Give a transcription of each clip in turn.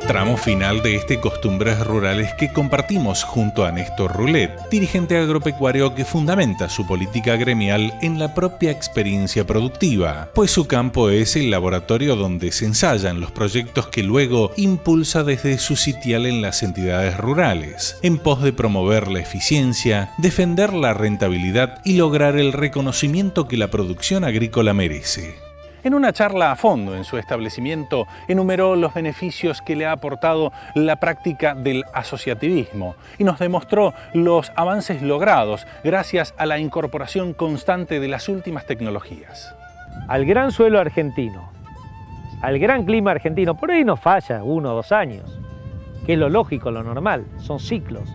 Tramo final de este Costumbres Rurales que compartimos junto a Néstor Roulet, dirigente agropecuario que fundamenta su política gremial en la propia experiencia productiva, pues su campo es el laboratorio donde se ensayan los proyectos que luego impulsa desde su sitial en las entidades rurales, en pos de promover la eficiencia, defender la rentabilidad y lograr el reconocimiento que la producción agrícola merece. En una charla a fondo en su establecimiento, enumeró los beneficios que le ha aportado la práctica del asociativismo y nos demostró los avances logrados gracias a la incorporación constante de las últimas tecnologías. Al gran suelo argentino, al gran clima argentino, por ahí nos falla 1 o 2 años, que es lo lógico, lo normal, son ciclos.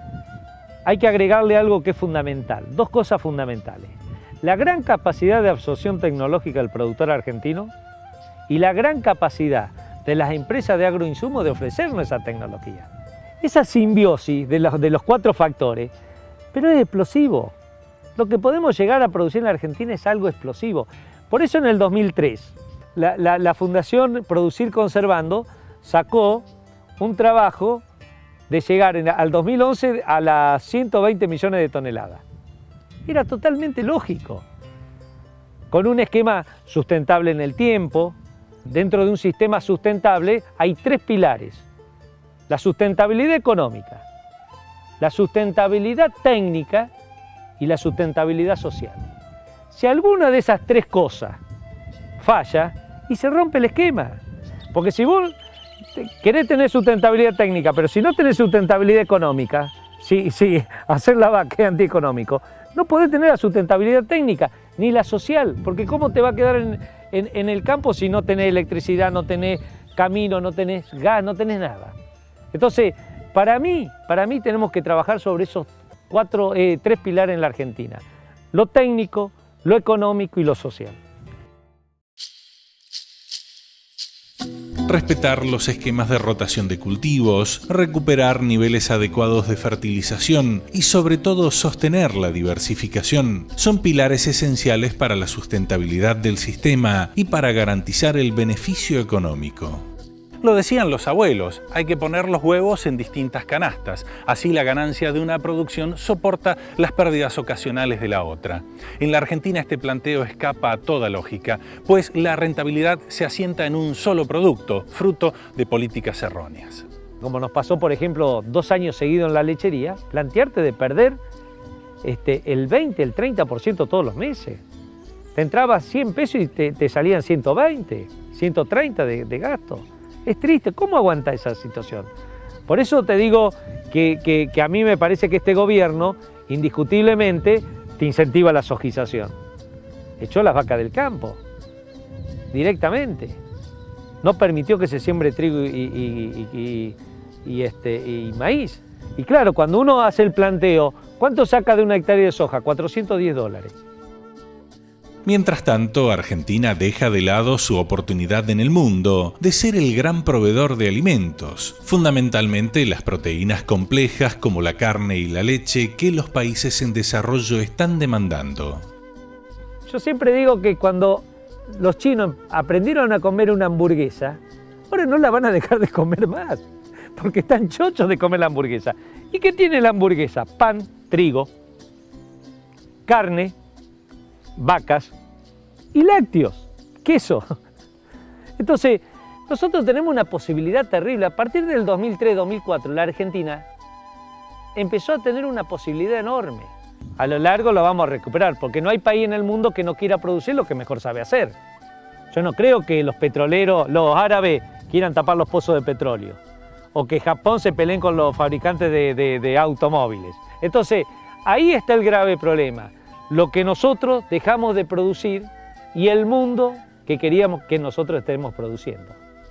Hay que agregarle algo que es fundamental, 2 cosas fundamentales. La gran capacidad de absorción tecnológica del productor argentino y la gran capacidad de las empresas de agroinsumos de ofrecernos esa tecnología. Esa simbiosis de los 4 factores, pero es explosivo. Lo que podemos llegar a producir en la Argentina es algo explosivo. Por eso en el 2003, la Fundación Producir Conservando sacó un trabajo de llegar al 2011 a las 120 millones de toneladas. Era totalmente lógico, con un esquema sustentable en el tiempo. Dentro de un sistema sustentable hay 3 pilares: la sustentabilidad económica, la sustentabilidad técnica y la sustentabilidad social. Si alguna de esas 3 cosas falla, y se rompe el esquema, porque si vos querés tener sustentabilidad técnica, pero si no tenés sustentabilidad económica, hacer la vaca es antieconómico, no podés tener la sustentabilidad técnica, ni la social, porque ¿cómo te va a quedar en el campo si no tenés electricidad, no tenés camino, no tenés gas, no tenés nada? Entonces, para mí tenemos que trabajar sobre esos 3 pilares en la Argentina: lo técnico, lo económico y lo social. Respetar los esquemas de rotación de cultivos, recuperar niveles adecuados de fertilización y sobre todo sostener la diversificación son pilares esenciales para la sustentabilidad del sistema y para garantizar el beneficio económico. Lo decían los abuelos, hay que poner los huevos en distintas canastas, así la ganancia de una producción soporta las pérdidas ocasionales de la otra. En la Argentina este planteo escapa a toda lógica, pues la rentabilidad se asienta en un solo producto, fruto de políticas erróneas. Como nos pasó, por ejemplo, 2 años seguidos en la lechería, plantearte de perder el 20, el 30% todos los meses. Te entrabas 100 pesos y te salían 120, 130 de gasto. Es triste, ¿cómo aguanta esa situación? Por eso te digo que a mí me parece que este gobierno, indiscutiblemente, te incentiva la sojización. Echó las vacas del campo, directamente. No permitió que se siembre trigo y maíz. Y claro, cuando uno hace el planteo, ¿cuánto saca de una hectárea de soja? $410. Mientras tanto, Argentina deja de lado su oportunidad en el mundo de ser el gran proveedor de alimentos, fundamentalmente las proteínas complejas como la carne y la leche que los países en desarrollo están demandando. Yo siempre digo que cuando los chinos aprendieron a comer una hamburguesa, ahora no la van a dejar de comer más, porque están chochos de comer la hamburguesa. ¿Y qué tiene la hamburguesa? Pan, trigo, carne, vacas y lácteos, queso. Entonces, nosotros tenemos una posibilidad terrible. A partir del 2003-2004, la Argentina empezó a tener una posibilidad enorme. A lo largo lo vamos a recuperar, porque no hay país en el mundo que no quiera producir lo que mejor sabe hacer. Yo no creo que los petroleros, los árabes, quieran tapar los pozos de petróleo, o que Japón se peleen con los fabricantes de automóviles. Entonces, ahí está el grave problema. Lo que nosotros dejamos de producir y el mundo que queríamos que nosotros estemos produciendo.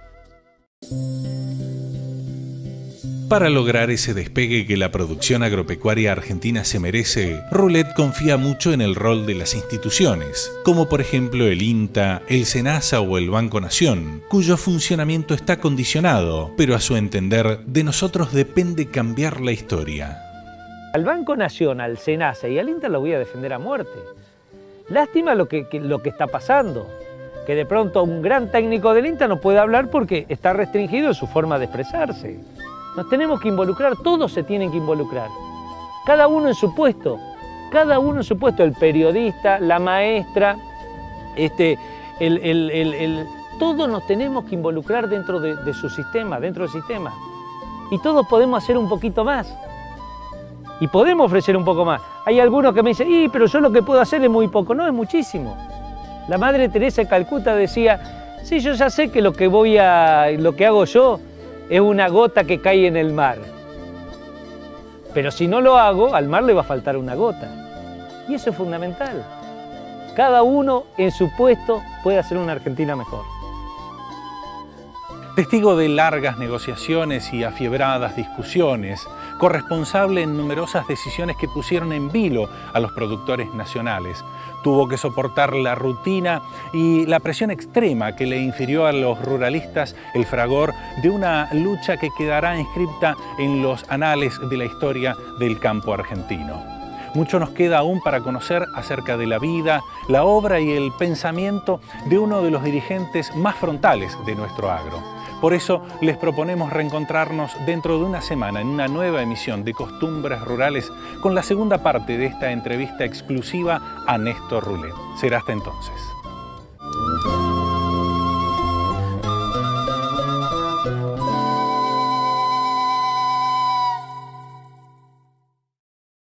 Para lograr ese despegue que la producción agropecuaria argentina se merece, Roulet confía mucho en el rol de las instituciones, como por ejemplo el INTA, el SENASA o el Banco Nación, cuyo funcionamiento está condicionado, pero a su entender, de nosotros depende cambiar la historia. Al Banco Nación, al SENASA y al INTA lo voy a defender a muerte. Lástima lo que está pasando. que de pronto un gran técnico del INTA no puede hablar porque está restringido en su forma de expresarse. Nos tenemos que involucrar, todos se tienen que involucrar. Cada uno en su puesto, el periodista, la maestra, todos nos tenemos que involucrar dentro de su sistema, dentro del sistema. Y todos podemos hacer un poquito más. Y podemos ofrecer un poco más. Hay algunos que me dicen, pero yo lo que puedo hacer es muy poco. No, es muchísimo. La Madre Teresa de Calcuta decía, sí, yo ya sé que lo que hago yo es una gota que cae en el mar. Pero si no lo hago, al mar le va a faltar una gota. Y eso es fundamental. Cada uno en su puesto puede hacer una Argentina mejor. Testigo de largas negociaciones y afiebradas discusiones, corresponsable en numerosas decisiones que pusieron en vilo a los productores nacionales, tuvo que soportar la rutina y la presión extrema que le infirió a los ruralistas el fragor de una lucha que quedará inscripta en los anales de la historia del campo argentino. Mucho nos queda aún para conocer acerca de la vida, la obra y el pensamiento de uno de los dirigentes más frontales de nuestro agro. Por eso les proponemos reencontrarnos dentro de una semana en una nueva emisión de Costumbres Rurales con la segunda parte de esta entrevista exclusiva a Néstor Roulet. Será hasta entonces.